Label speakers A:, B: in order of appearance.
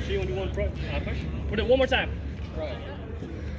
A: So you want to do one push? We'll do it one more time.
B: Right.